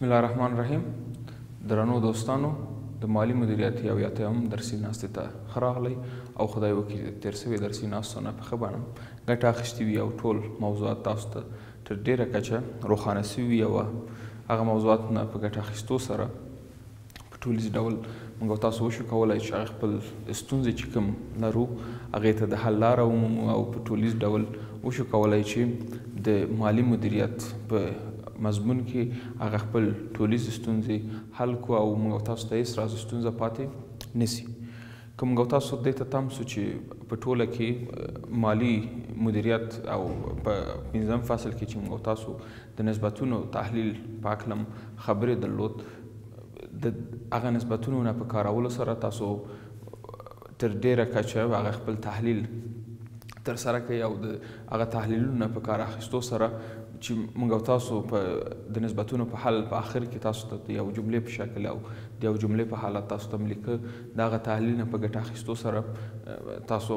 بسم الله الرحمن الرحیم. درنو دوستانو، د مالی مدیریت یو یاتم درسي ناستې ته ښه راغلی او خدای وکړي د تېر سوي درسي ناستو نه په ښه بڼه ګټه اخیستې وي او ټول موضوعات تاسو ته تر ډېره کچه روښانه سوي وي او هغه موضوعات نه په ګټه اخیستو سره په ټولیز ډول موږ او تاسو وشو کولی چې هغه خپل ستونزې چې کوم لرو هغې ته د حل لاره ومومو او په ټولیز ډول وشو کولی چې د مالی مدیریت په مضمون کې هغه خپل ټولیز ستونزې حل کړو او موږ او تاسو ته هېڅ راز ستونزه پاتې نسي. که موږ او تاسو دې ته تم سو چې په ټوله کې مالی مدیریت او په 15 فصل کې چې موږ او تاسو د نسبتونو تحلیل په هکله خبرې درلود، د هغه نسبتونو نه په کارولو سره تاسو تر ډېره کچه هغه خپل تحلیل ترسره کوئ او د هغه تحلیلونو نه په کار اخیستو سره چې موږ او تاسو د نسبتونو په حل په آخر کې تاسو ته د یو جملې په شکل او د یو جملې په حالت تاسو ته لیکه د هغه تحلیل نه په ګټه اخیستو سره تاسو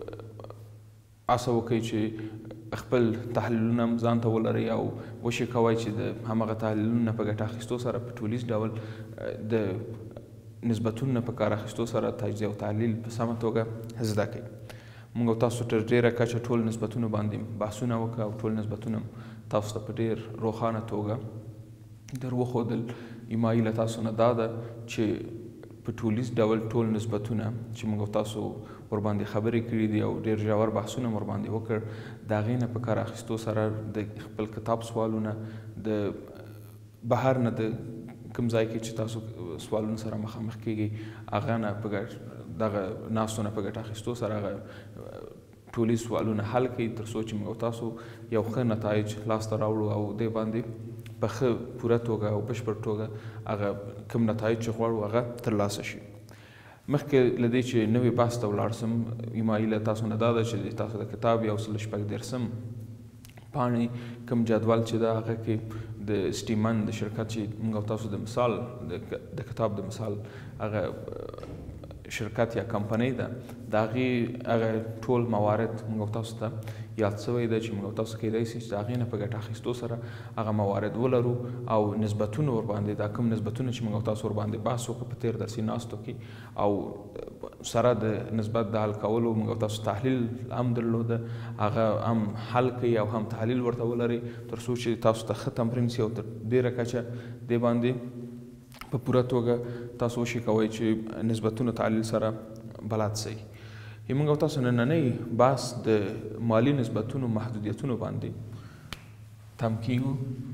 هڅه وکړئ چې خپل تحلیلونه هم ځان ته ولرئ او وشي کوئ چې د همغه تحلیلونو نه په ګټه اخیستو سره په ټولیز ډول د نسبتونو نه په کار اخیستو سره تجزیه او تحلیل په سمه توګه زده کړئ. موږ او تاسو تر ډېره کچه ټول نسبتونو باندې بحثونه وکړه او ټول نسبتونه تاسو ته په ډېر روښانه توګه در وښودل. ایمایي له تاسو نه دا ده چې په ټولیز ډول ټول نسبتونه چې موږ او تاسو ورباندې خبرې کړي دي او ډېر ژور بحثونه مو ورباندې وکړ، د هغې نه په کار اخیستو سره د خپل کتاب سوالونه د بهر نه د کوم ځای کې چې تاسو سوالونو سره مخامخ کیږئ هغه نه په دغه ناستو نه په ګټه اخیستو سره هغه ټولیز سوالونه حل کړئ تر څو چې موږ او تاسو یو ښه نتایج لاسته راوړو او دې باندې په ښه پوره توګه او بشپړ توګه هغه کوم نتایج چې غواړو هغه ترلاسه شي. مخکې له دې چې نوي بحث ته ولاړ سم، ایمایي له تاسو نه دا ده چې تاسو د کتاب 114 پاڼې کوم جدول چې ده هغه کې د سټیمن د شرکت چې موږ او تاسو د مثال د کتاب د مثال هغه شرکت یا کمپنۍ ده د هغې هغه ټول موارد موږ او تاسو ته یاد سوی ده چې موږ او تاسو کیدای شي چې د هغې نه په ګټه اخیستو سره هغه موارد ولرو او نسبتونه ورباندې دا کوم نسبتونه چې موږ او تاسو ورباندې بحث وکړو په تېر درسي ناستو کې او سره د نسبت د حل کولو موږ او تاسو تحلیل هم درلوده، هغه هم حل کوي او هم تحلیل ورته ولرئ تر څو چې تاسو ته ښه تمرین سي او تر ډېره کچه دې باندې په پوره توګه تاسو وشي کوئ چې نسبتونو تحلیل سره بلد سئ. موږ او تاسو نننی بحث د مالی نسبتونو محدودیتونو باندې تم کیږو.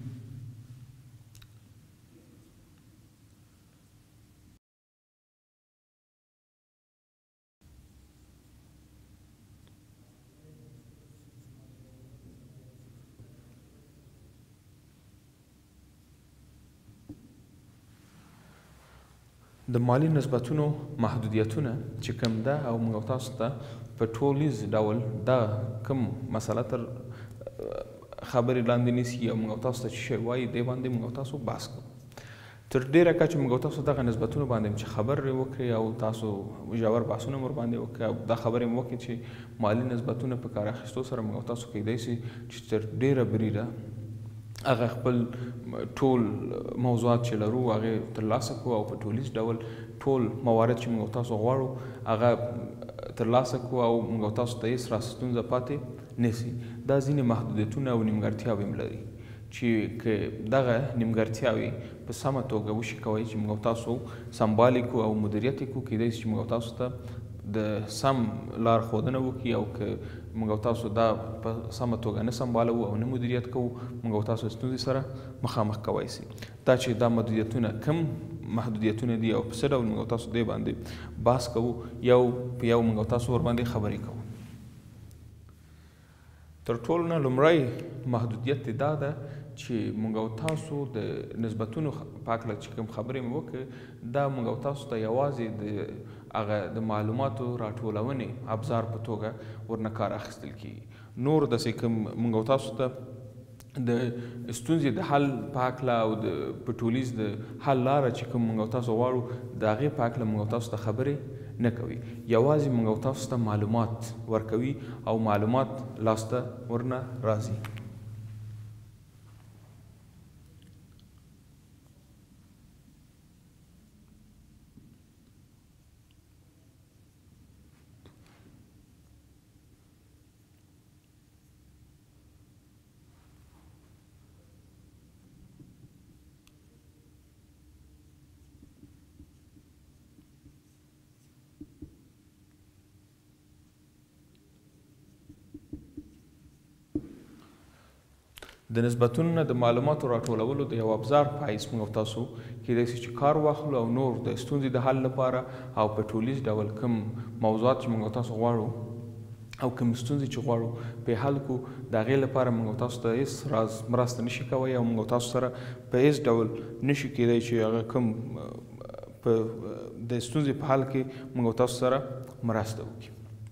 د مالی نسبتونو محدودیتونه چې کوم ده او موږ او تاسو ته په ټولیز ډول دا کوم مسله تر خبرې لاندې نیسي او موږ او تاسو ته چې شی وایي دې باندې موږ او تاسو بحث کوو. تر ډېره کچه موږ او تاسو دغه نسبتونو باندې چې خبرې وکړئ او تاسو ژور بحثونه مو ورباندې وکړئ او دا خبرې مو وکړئ چې مالي نسبتونه په کار اخیستو سره موږ او تاسو کیدای شي چې تر ډېره بریده هغه خپل ټول موضوعات چې لرو هغې ترلاسه کړو او په ټولیز ډول ټول موارد چې موږ او تاسو غواړو هغه ترلاسه کړو او موږ او تاسو ته هېڅ راز ستونزه پاتې نسي. دا ځینې محدودیتونه او نیمګړتیاوې هم لري چې که دغه نیمګړتیاوې په سمه توګه وشي کوئ چې موږ او تاسو سمبال یې کړو او مدیریت یې کړو، کیدای شي چې موږ او تاسو ته د سم لارښودنه وکړي او که موږ او تاسو دا په سمه توګه نه سمبالوو او نه مدیریت کوو موږ او تاسو ستونزې سره مخامخ کوی سي. دا چې دا محدودیتونه دي او په څه ډول موږ او تاسو دې باندې بحث کوو یو په یو موږ او تاسو ورباندې خبرې کوو. تر ټولو نه لومړی محدودیت دا ده چې موږ او تاسو د نسبتونو په هکله چې کوم خبرې مو وکړې دا موږ او تاسو ته یوازې د معلوماتو راټولونې ابزار په توګه ورنه کار اخیستل کېږي. نور داسې کوم موږ او تاسو ته د ستونزې د حل په هکله او په ټولیز د حل لاره چې کوم موږ او تاسو غواړو د هغې په هکله موږ او تاسو ته خبرې نه کوي، یوازې موږ او تاسو ته معلومات ورکوي او معلومات لاسته ورنه راځي. د نسبتونو نه د معلوماتو راټولولو د یو ابزار په حیث موږ او تاسو کیدای شي چې کار واخلو او نور د ستونزې د حل لپاره او په ټولیز ډول کوم موضوعات چې موږ او تاسو غواړو او کوم ستونزې چې غواړو په حل کو د هغې لپاره موږ او تاسو ته هېڅ راز مرسته نشي کوی او موږ او تاسو سره په هېڅ ډول نشي کیدای چې هغه کوم په د ستونزې په حل کې موږ او تاسو سره مرسته وکړي.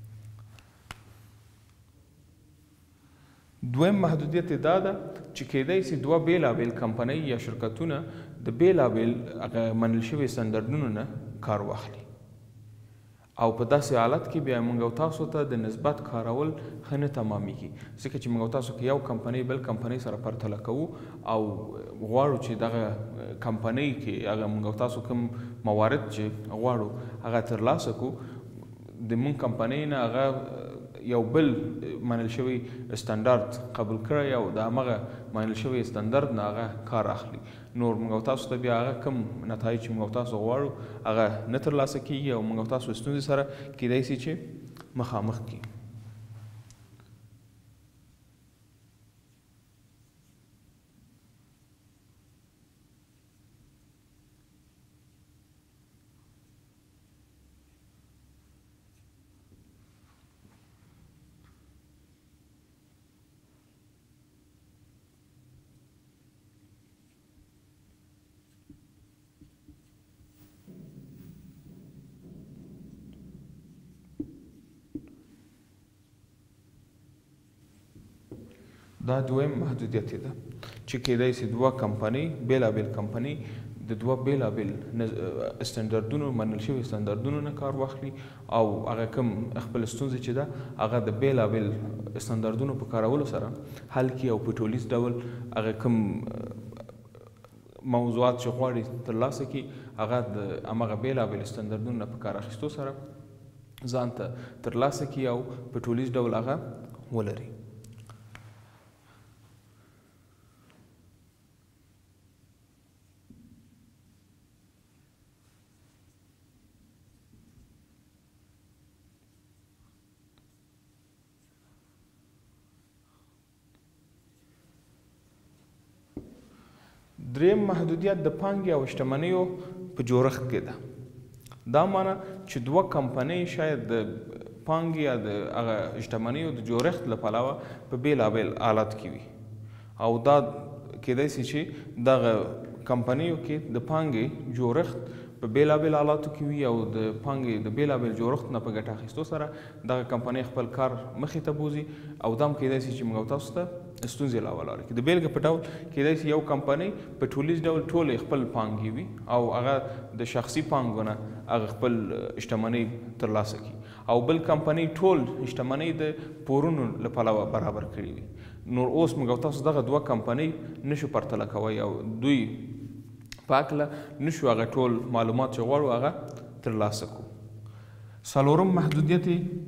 دویم محدودیت دا ده چې کیدای شي دوه بیلابیل کمپنۍ یا شرکتونه د بیلابیل هغه منل شوي سټنډرډونو نه کار واخلي او په داسې حالت کې بیا موږ او تاسو ته د نسبت کارول ښه نه تمامیږي ځکه چې موږ او تاسو که یو کمپنۍ بل کمپنۍ سره پرتله کوو او غواړو چې دغه کمپنۍ کې هغه موږ او تاسو کوم موارد چې غواړو هغه ترلاسه کړو د موږ کمپنۍ نه هغه یو بل منل شوی سټنډرډ قبول کړی او د همغه منل شوی سټنډرډ نه هغه کار اخلي نور موږ او تاسو ته بیا هغه کوم نتایج چې موږ او تاسو غواړو هغه نه ترلاسه کیږي او موږ او تاسو ستونزې سره کیدای شي چې مخامخ کړي. دا دویم محدودیت ده چې کیدای شي دوه کمپنۍ بیلابیل کمپنۍ د دوه بیلابیل سټنډرډونو منل شوي سټنډرډونو نه کار واخلي او هغه کوم خپل ستونزې چې ده هغه د بیلابیل سټنډرډونو په کارولو سره حل کړي او په ټولیز ډول هغه کوم موضوعات چې غواړي ترلاسه کړي هغه د همغه بیلابیل سټنډرډونو نه په کار اخیستو سره ځان ته ترلاسه کړي او په ټولیز ډول هغه ولري. دریم محدودیت د پانګې او شتمنیو په جوړښت کې ده. دا معنی چې دوه کمپنۍ شاید د پانګې یا د هغه شتمنیو د جوړښت له پلوه په بیلابیل حالت کې وي او دا کیدای شي چې دغه کمپنیو کې د پانګې جوړښت په بیلابیل حالاتو کې وي او د پانګې د بیلابیل جوړښت نه په ګټه اخیستو سره دغه کمپنۍ خپل کار مخې ته بوځي او دا هم کیدای شي چې موږ او تاسو ته ستونزې لا ولاړې کړي. د بیلګې په ډول کیدای شي یو کمپنۍ په ټولیز ډول ټولې خپل پانګې وي او هغه د شخصي پانګو نه هغه خپل شتمنۍ ترلاسه کړي او بل کمپنۍ ټول شتمنۍ د پورونو له پلوه برابر کړي وي. نور اوس موږ او تاسو دغه دوه کمپنۍ نشو پرتله کوی او دوی په هکله نشو هغه ټول معلومات چې غواړو هغه ترلاسه کړو. څلورم محدودیت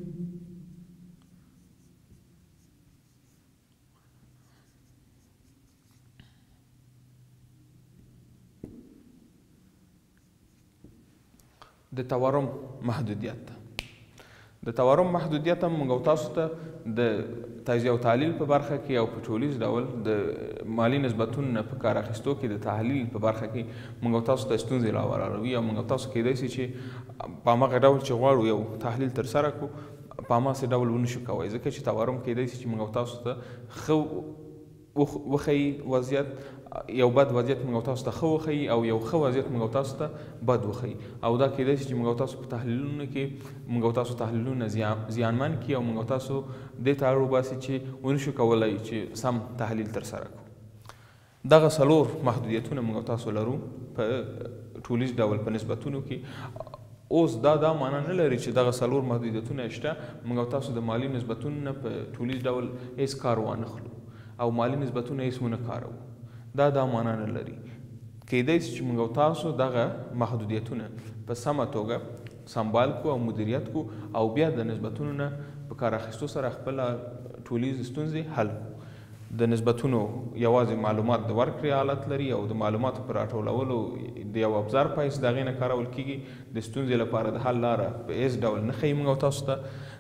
د تورم محدودیت ده. د تورم محدودیت هم موږ او تاسو ته د تجزیه او تحلیل په برخه کې او په ټولیز ډول د مالي نسبتونو نه په کار اخیستو کې د تحلیل په برخه کې موږ او تاسو ته ستونزې راولاړوي او موږ او تاسو کیدای شي چې په همغه ډول چې غواړو یو تحلیل ترسره کړو په هماسې ډول ونشو کوی ځکه چې تورم کیدای شي چې موږ او تاسو ته ښه وښیي وضعیت یو بد وضعیت موږ او تاسو ته ښه وښیي او یو ښه وضعیت موږ او تاسو ته بد وښیي او دا کیدای شي چې موږ او تاسو په تحلیلونو کې موږ او تاسو تحلیلونه زیانمن کړي او موږ او تاسو دې ته اړ وباسي چې ونشو کولی چې سم تحلیل ترسره کړو. دغه څلور محدودیتونه موږ او تاسو لرو په ټولیز ډول په نسبتونو کې. اوس دا معنا نه لري چې دغه څلور محدودیتونه شته موږ او تاسو د مالي نسبتونو نه په ټولیز ډول هیڅ کار وانخلو او مالي نسبتونه هیڅ ونه کاروو. دا معنا نه لري. کیدای شي چې موږ او تاسو دغه محدودیتونه په سمه توګه سمبال کو او مدیریت کو او بیا د نسبتونو نه په کار اخیستو سره خپل ټولیز ستونزې حل کو. د نسبتونو یوازې معلومات د ورکړې حالت لري او د معلوماتو په راټولولو د یو ابزار په حیث د هغې نه کارول کیږي. د ستونزې لپاره د حل لاره په هیڅ ډول نه ښیي موږ او تاسو ته.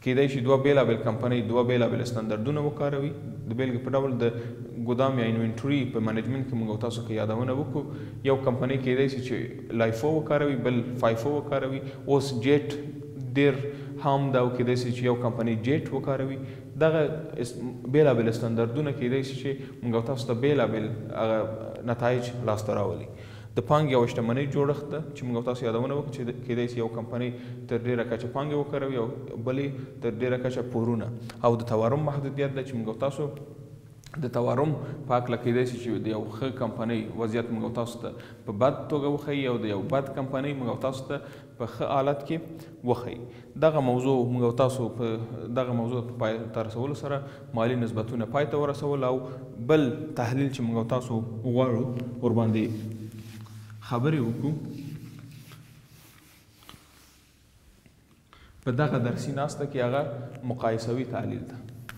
کیدای شي دوه بېلابېل کمپنۍ دوه بېلابېل استاندردونه وکاروي. د بېلګې په ډول د ګودام یا انوینټري په منیجمنټ کې موږ او تاسو کې یادونه وکړو. یو کمپنۍ کیدای شي چې لایفو وکاروي، بل فایفو وکاروي. اوس جیټ ډېر هم دا کیدای شي چې یو کمپنۍ جیټ وکاروي. دغه بېلابېل استاندردونه کیدای شي چې موږ او تاسو ته بېلابېل نتایج لاسته راولي. د پانګې او شتمنۍ جوړښت ده چې موږ تاسو یادونه وکړو چې کیدای شي یو کمپنۍ تر ډېره کچه پانګې وکاروي او بلې تر ډېره کچه پورونه. او د تورم محدودیت ده چې موږ تاسو د تورم په هکله کیدای شي چې د یو ښه کمپنۍ وضعیت موږ تاسو ته په بد توګه وښیي او د یو بد کمپنۍ موږ تاسو ته په ښه حالت کې وښیي. دغه موضوع موږ تاسو په دغه موضوع پای ته رسولو سره مالي نسبتونه پای ته ورسول او بل تحلیل چې موږ تاسو غواړو ورباندې خبرې وکړو. په دغه درسي ناسته کې هغه مقایسوي تحلیل ده.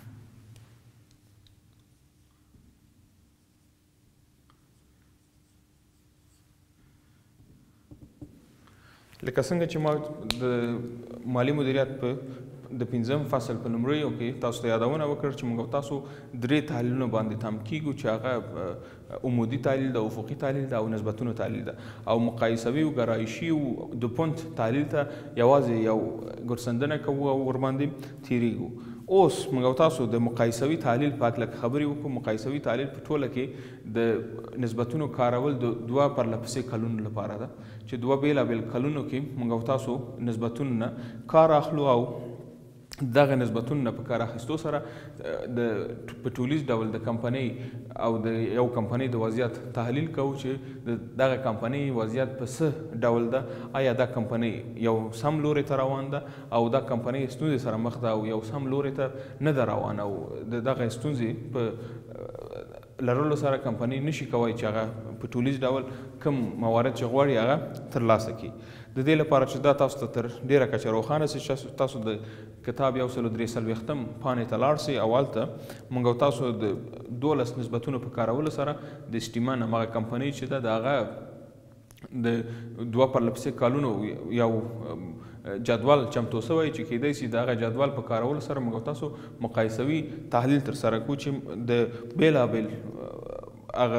لکه څنګه چې ما د مالي مدیریت په د 5م فصل په لومړیو کې تاسو ته یادونه وکړه چې موږ تاسو 3 تحلیلونه باندې تم کیږو چې هغه عمودي تحلیل ده، افقي تحلیل ده او نسبتونو تحلیل ده. او مقایسوي او ګرایشي او د پونت تحلیل ته یوازې یو ګرځندنه کوو او ورباندې تیریږو. اوس موږ تاسو د مقایسوي تحلیل په هکله خبرې وکړو. مقایسوي تحلیل په ټوله کې د نسبتونو کارول د 2 پرلپسې کلونو لپاره ده چې 2 بېلابېل کلونو کې موږ تاسو نسبتونو نه کار اخلو او دغه نسبتونه په کار اخیستو سره په ټولیز ډول د کمپنۍ او د یو کمپنۍ د وضعیت تحلیل کوو چې دغه کمپنۍ وضعیت په څه ډول ده. آیا دا کمپنۍ یو سم لوري ته روان ده او دا کمپنۍ ستونزې سره مخ ده او یو سم لوري ته نه ده روانه او دغه ستونزې په لرلو سره کمپنۍ نشي کولی چې هغه په ټولیز ډول کوم موارد چې غواړي هغه ترلاسه کړي. د دې لپاره چې دا تاسو ته تر ډېره کچه روښانه شي چې تاسو د کتاب 143 پاڼې ته لاړ شئ او هلته موږ تاسو د 12 نسبتونو په کارولو سره د اسټیمان هماغه کمپنۍ چې ده د هغه د 2 پرلپسې کالونو یو جدول چمتو شوی چې کیدای شي د هغه جدول په کارولو سره موږ تاسو مقایسوي تحلیل ترسره کړو چې د بېلابېل هغه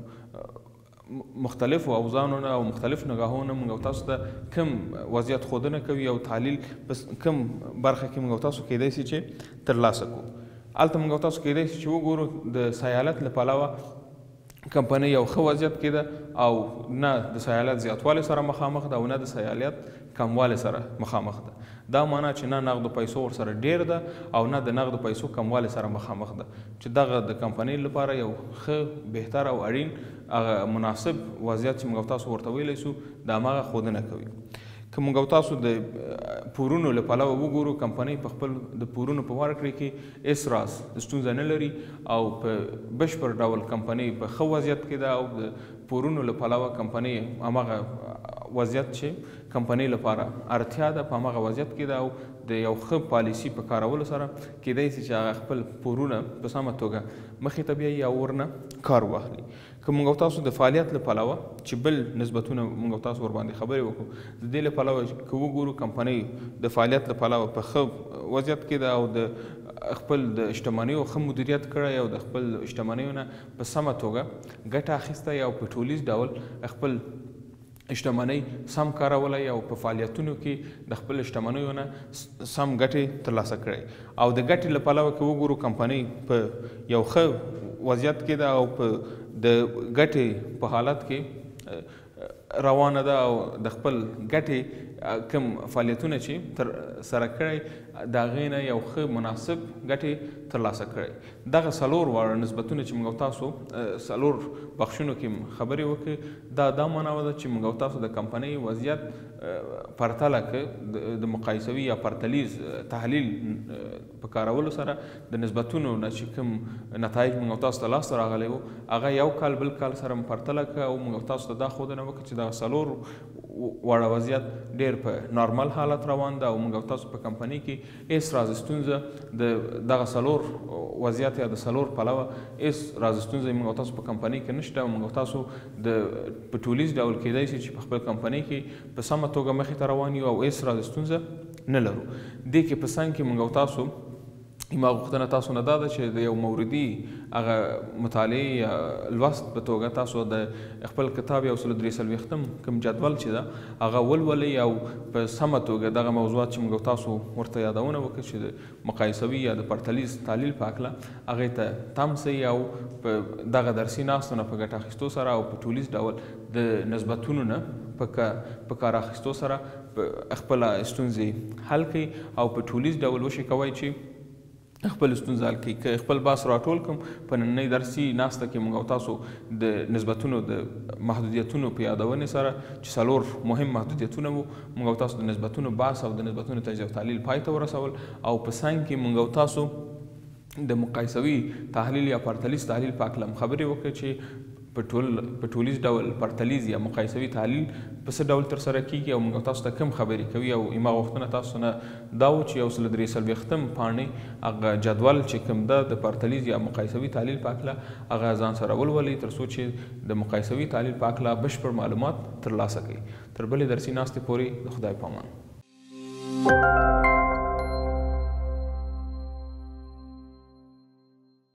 مختلفو اوزانونو او مختلف نگاهونو موږ تاسو ته کوم وضعیت ښودنه کوي او تحلیل په کوم برخه کې موږ تاسو کیدای شي چې ترلاسه کړو. هلته موږ تاسو کیدای شي چې وګورو د سیالت له پلوه کمپنۍ یو ښه وضعیت کې ده او نه د سیالت زیاتوالي سره مخامخ ده او نه د سیالت کموالي سره مخامخ ده. دا معنا چې نه نغدو پیسو ورسره ډیر ده او نه د نغدو پیسو کموالي سره مخامخ ده چې دغه د کمپنۍ لپاره یو ښه بهتر او اړین مناسب وضعیت چې موږ تاسو ورته ویلی شو د هماغه ښودنه کوي. که موږ تاسو د پورونو له پلوه وګورو کمپنۍ په خپل د پورونو په ورکړې کې هېڅ راز ستونزه نه لري او په بشپړ ډول کمپنۍ په ښه وضعیت کې ده او د پورونو له پلوه کمپنۍ هماغه وضعیت چې کمپنۍ لپاره اړتیا ده په هماغه وضعیت کې ده او د یو ښه پالیسي په کارولو سره کیدای شي چې هغه خپل پورونه په سمه توګه مخې ته بیایي او ورنه کار واخلي. که موږ تاسو د فعالیت له پلوه چې بل نسبتونه موږ تاسو ورباندې خبرې وکړو د دې له پلوه که وګورو کمپنۍ د فعالیت له پلوه په ښه وضعیت کې ده او د خپل د شتمنیو ښه مدیریت کړی او د خپل شتمنیو نه په سمه توګه ګټه اخیستی او په ټولیز ډول خپل شتمنۍ سم کارولی او په فعالیتونو کې د خپل شتمنیو نه سم ګټې ترلاسه کړی او د ګټې له پلوه که وګورو کمپنۍ په یو ښه وضعیت کې ده او په د ګټې په حالت کې روانه ده او د خپل ګټې کوم فعالیتونه چې ترسره کړی د هغې نه یو ښه مناسب ګټې ترلاسه کړی. دغه 4 واړه نسبتونه چې موږ تاسو 4 بخشونو کې خبرې وکړې دا معنی ده چې موږ تاسو د کمپنۍ وضعیت پرتله که د مقایسوي یا پرتلیز تحلیل په کارولو سره د نسبتونو نه چې کوم نتایج موږ تاسو ته لاسته راغلی وو هغه یو کال بل کال سره پرتله کړه او موږ تاسو ته دا ښودنه وکړه چې دغه 4 واړه وضعیت ډېر په نارمل حالت روان ده او موږ تاسو په کمپنۍ کې هېڅ راز ستونزه د دغه 4 وضعیت یا د 4 پلوه هېڅ راز ستونزه موږ تاسو په کمپنۍ کې نشته او موږ تاسو د په ټولیز ډول کیدای شي چې په خپل کمپنۍ کې په سمه توګه مخې ته روان یو او هېڅ راز ستونزه نه لرو. دې کې په څنګ کې موږ او تاسو ما غوښتنه تاسو نه دا ده چې د یو موردي هغه مطالعې یا لوست په توګه تاسو د خپل کتاب 143 کوم جدول چې ده هغه ولولئ او په سمه توګه دغه موضوعات چې موږ تاسو ورته یادونه وکړو چې د مقایسوي یا د پرتلیز تحلیل په هکله هغې ته تم سئ او په دغه درسي ناستو نه په ګټه اخیستو سره او په ټولیز ډول د نسبتونو نه په کار اخیستو سره خپله ستونزې حل کړئ او په ټولیز ډول وشي کوئ چې خپل ستونزه حل کړي. که خپل بحث راټول کړم په نننۍ درسي ناسته کې موږ او تاسو د نسبتونو د محدودیتونو په یادونې سره چې 4 مهم محدودیتونه وو موږ او تاسو د نسبتونو بحث او د نسبتونو تجزیه او تحلیل پای ته ورسول او په څنګ کې موږ او تاسو د مقایسوي تحلیل یا پرتلیز تحلیل په هکله خبرې وکړې چې په ټولیز ډول پرتلیز یا مقایسوي تحلیل په څه ډول ترسره کیږي او موږ تاسو ته کوم خبرې کوي او ما غوښتنه تاسو نه دا و چې 143 پاڼې هغه جدول چې کوم ده د پرتلیز یا مقایسوي تحلیل په هکله هغه ځان سره ولولئ تر څو چې د مقایسوي تحلیل په هکله بشپړ معلومات ترلاسه کړئ. تر بلې درسي ناستې پورې د خدای په امان.